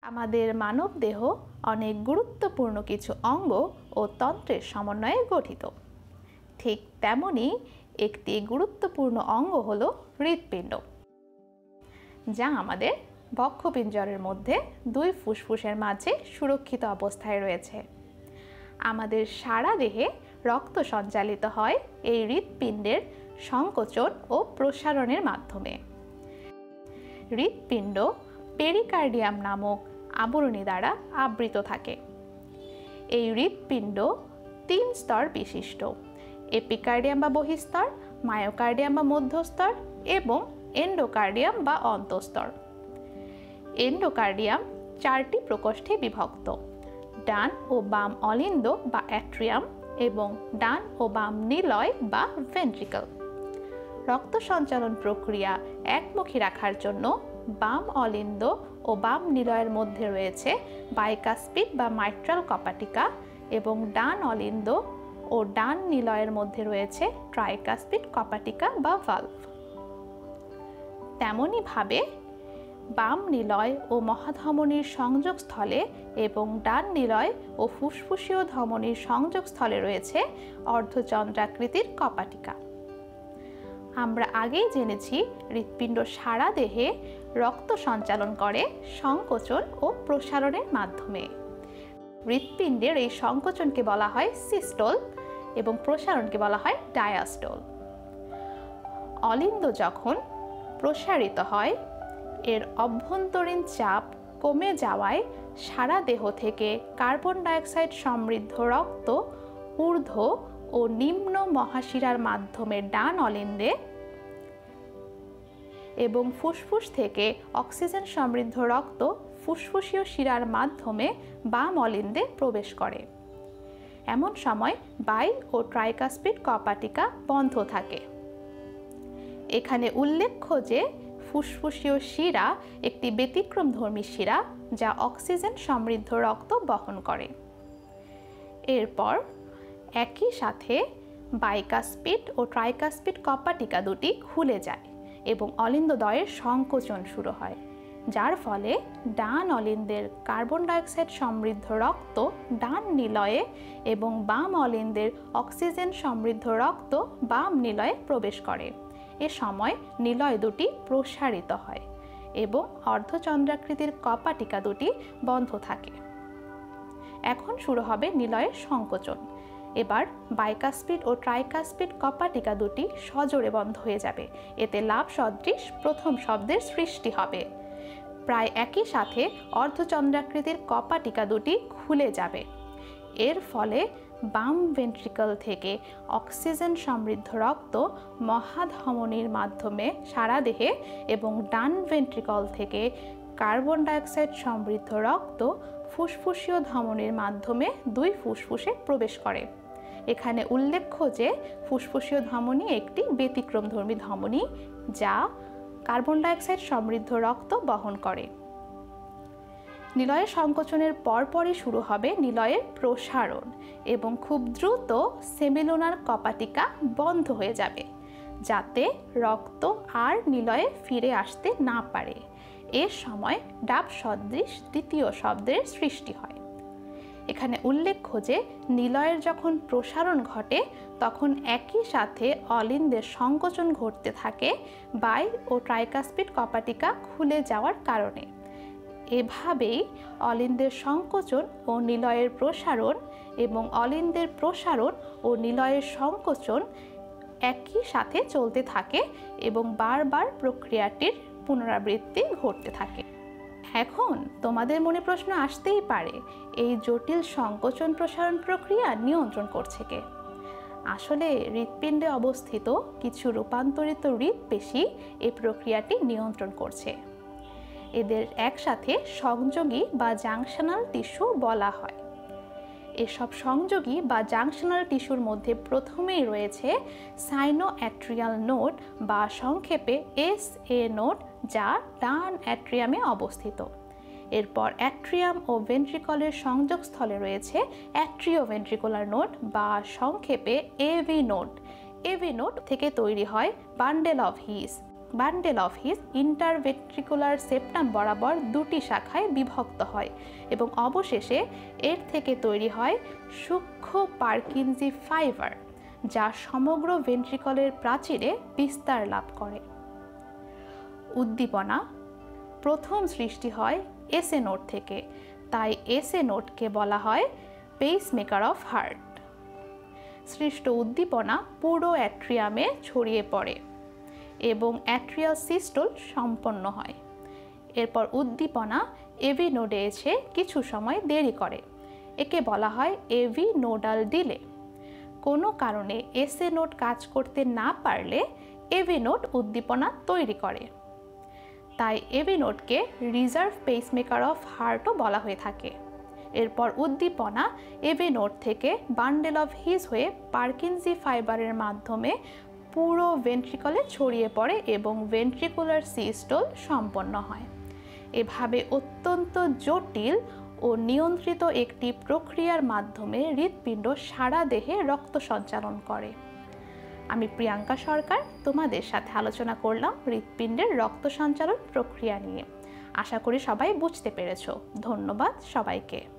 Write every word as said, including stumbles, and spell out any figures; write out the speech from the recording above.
আমাদের মানব দেহ অনেক গুরুত্বপূর্ণ কিছু অঙ্গ ও তন্ত্রের সমন্বয়ে গঠিত। ঠিক তেমনই একটি গুরুত্বপূর্ণ অঙ্গ হলো হৃৎপিণ্ড, যা আমাদের বক্ষপিঞ্জরের মধ্যে দুই ফুসফুসের মাঝে সুরক্ষিত অবস্থায় রয়েছে। আমাদের সারা দেহে রক্ত সঞ্চালিত হয় এই হৃৎপিণ্ডের সংকোচন ও প্রসারণের মাধ্যমে। হৃৎপিণ্ড পেরিকার্ডিয়াম নামক আবরণী দ্বারা আবৃত থাকে। এই হৃৎপিণ্ড তিন স্তর বিশিষ্ট: এপিকার্ডিয়াম বা বহিস্তর, মায়োকার্ডিয়াম বা মধ্যস্তর এবং এন্ডোকার্ডিয়াম বা অন্তঃস্তর। এন্ডোকার্ডিয়াম চারটি প্রকোষ্ঠে বিভক্ত: ডান ও বাম অলিন্দ বা অ্যাট্রিয়াম এবং ডান ও বাম নিলয় বা ভেন্ট্রিকল। রক্ত সঞ্চালন প্রক্রিয়া একমুখী রাখার জন্য বাম অলিন্দ ও বাম নিলয়ের মধ্যে রয়েছে বাইকাস্পিড বা মাইট্রাল কপাটিকা এবং ডান অলিন্দ ও ডান নিলয়ের মধ্যে রয়েছে ট্রাইকাস্পিড কপাটিকা বা ভালভ। তেমনিভাবে বাম নিলয় ও মহাধমনীর সংযোগস্থলে এবং ডান নিলয় ও ফুসফুসীয় ধমনীর সংযোগস্থলে রয়েছে অর্ধচন্দ্রাকৃতির কপাটিকা। আমরা আগেই জেনেছি হৃৎপিণ্ড সারা দেহে রক্ত সঞ্চালন করে সংকোচন ও প্রসারণের মাধ্যমে। হৃৎপিণ্ডের এই সংকোচনকে বলা হয় সিস্টোল এবং প্রসারণকে বলা হয় ডায়াস্টোল। অলিন্দ যখন প্রসারিত হয়, এর অভ্যন্তরীণ চাপ কমে যাওয়ায় সারা দেহ থেকে কার্বন ডাইঅক্সাইড সমৃদ্ধ রক্ত ঊর্ধ্ব ও নিম্ন মহাশিরার মাধ্যমে ডান অলিন্দে এবং ফুসফুস থেকে অক্সিজেন সমৃদ্ধ রক্ত ফুসফুসীয় শিরার মাধ্যমে বাম অলিন্দে প্রবেশ করে। এমন সময় বাই ও ট্রাইকাস্পিড কপাটিকা বন্ধ থাকে। এখানে উল্লেখ্য যে ফুসফুসীয় শিরা একটি ব্যতিক্রমধর্মী শিরা যা অক্সিজেন সমৃদ্ধ রক্ত বহন করে। এরপর একই সাথে বাইকাস্পিড ও ট্রাইকাস্পিড কপাটিকা দুটি খুলে যায় এবং অলিন্দদ্বয়ের সংকোচন শুরু হয়, যার ফলে ডান অলিন্দের কার্বন ডাইঅক্সাইড সমৃদ্ধ রক্ত ডান নিলয়ে এবং বাম অলিন্দের অক্সিজেন সমৃদ্ধ রক্ত বাম নিলয়ে প্রবেশ করে। এ সময় নিলয় দুটি প্রসারিত হয় এবং অর্ধচন্দ্রাকৃতির কপাটিকা দুটি বন্ধ থাকে। এখন শুরু হবে নিলয়ের সংকোচন। এবার বাইকাস্পিড ও ট্রাইকাস্পিড কপাটিকা দুটি সজোরে বন্ধ হয়ে যাবে। এতে লাভ সদৃশ প্রথম শব্দের সৃষ্টি হবে। প্রায় একই সাথে অর্ধচন্দ্রাকৃতির কপাটিকা দুটি খুলে যাবে। এর ফলে বাম ভেন্ট্রিকল থেকে অক্সিজেন সমৃদ্ধ রক্ত মহাধমনীর মাধ্যমে সারা দেহে এবং ডান ভেন্ট্রিকল থেকে কার্বন ডাইঅক্সাইড সমৃদ্ধ রক্ত ফুসফুসীয় ধমনীর মাধ্যমে দুই ফুসফুসে প্রবেশ করে। এখানে উল্লেখ্য যে ফুসফুসীয় ধমনী একটি ব্যতিক্রমধর্মী ধমনী যা কার্বন ডাইঅক্সাইড সমৃদ্ধ রক্ত বহন করে। নিলয়ের সংকোচনের পরপরই শুরু হবে নিলয়ের প্রসারণ এবং খুব দ্রুত সেমিলুনার কপাটিকা বন্ধ হয়ে যাবে, যাতে রক্ত আর নিলয়ে ফিরে আসতে না পারে। এর সময় ডাব সদৃশ দ্বিতীয় শব্দের সৃষ্টি হয়। এখানে উল্লেখ্য যে নিলয়ের যখন প্রসারণ ঘটে তখন একই সাথে অলিন্দের সংকোচন ঘটতে থাকে বাই ও ট্রাইকাস্পিড কপাটিকা খুলে যাওয়ার কারণে। এভাবেই অলিন্দের সংকোচন ও নিলয়ের প্রসারণ এবং অলিন্দের প্রসারণ ও নিলয়ের সংকোচন একই সাথে চলতে থাকে এবং বারবার প্রক্রিয়াটির পুনরাবৃত্তি ঘটতে থাকে। এখন তোমাদের মনে প্রশ্ন আসতেই পারে, এই জটিল সংকোচন প্রসারণ প্রক্রিয়া নিয়ন্ত্রণ করছে কে? আসলে হৃৎপিণ্ডে অবস্থিত কিছু রূপান্তরিত হৃৎপেশি এই প্রক্রিয়াটি নিয়ন্ত্রণ করছে। এদের একসাথে সংযোগী বা জাংশনাল টিস্যু বলা হয়। এসব সংযোগী বা জাংশনাল টিস্যুর মধ্যে প্রথমেই রয়েছে সাইনোঅ্যাট্রিয়াল নোড বা সংক্ষেপে এস এ নোড, যা ডান অ্যাট্রিয়ামে অবস্থিত। এরপর অ্যাট্রিয়াম ও ভেন্ট্রিকলের সংযোগস্থলে রয়েছে অ্যাট্রিওভেন্ট্রিকুলার নোড বা সংক্ষেপে এভি নোড। এভি নোড থেকে তৈরি হয় bundle of His bundle of His interventricular septum বরাবর দুটি শাখায় বিভক্ত হয় এবং অবশেষে এর থেকে তৈরি হয় সূক্ষ্ম পার্কিনজি ফাইবার, যা সমগ্র ভেন্ট্রিকলের প্রাচীরে বিস্তার লাভ করে। উদ্দীপনা প্রথম সৃষ্টি হয় এসএ নোড থেকে, তাই এসএ নোডকে বলা হয় পেসমেকার অফ হার্ট। সৃষ্ট উদ্দীপনা পুরো অ্যাট্রিয়ামে ছড়িয়ে পড়ে এবং অ্যাট্রিয়াল সিস্টোল সম্পন্ন হয়। এরপর উদ্দীপনা এভি নোডে এসে কিছু সময় দেরি করে, একে বলা হয় এভি নোডাল ডিলে। কোনো কারণে এসএ নোড কাজ করতে না পারলে এভি নোড উদ্দীপনা তৈরি করে, তাই এভি নোডকে রিজার্ভ পেসমেকার অফ হার্টও বলা হয়ে থাকে। এরপর উদ্দীপনা এভি নোড থেকে বান্ডেল অফ হিজ হয়ে পার্কিনজি ফাইবারের মাধ্যমে পুরো ভেন্ট্রিকলে ছড়িয়ে পড়ে এবং ভেন্ট্রিকুলার সিস্টোল সম্পন্ন হয়। এভাবে অত্যন্ত জটিল ও নিয়ন্ত্রিত একটি প্রক্রিয়ার মাধ্যমে হৃৎপিণ্ড সারা দেহে রক্ত সঞ্চালন করে। আমি প্রিয়াঙ্কা সরকার তোমাদের সাথে আলোচনা করলাম হৃৎপিণ্ডের রক্ত সঞ্চালন প্রক্রিয়া নিয়ে। আশা করি সবাই বুঝতে পেরেছো। ধন্যবাদ সবাইকে।